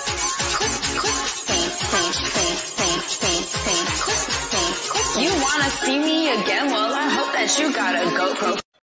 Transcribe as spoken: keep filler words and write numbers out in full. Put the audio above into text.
You wanna see me again? Well, I hope that you got a GoPro.